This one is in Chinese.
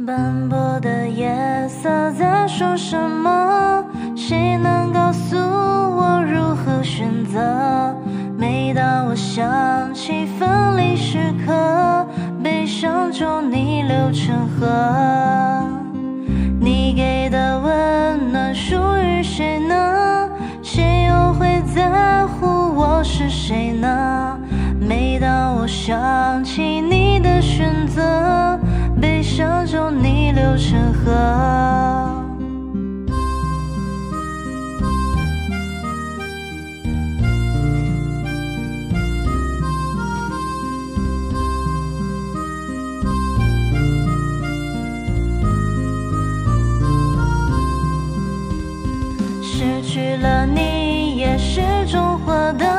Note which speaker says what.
Speaker 1: 斑驳的夜色在说什么？谁能告诉我如何选择？每当我想起分离时刻，悲伤就逆流成河。你给的温暖属于谁呢？谁又会在乎我是谁呢？每当我想起你的选择，悲伤就逆流成河。失去了你，也始终获得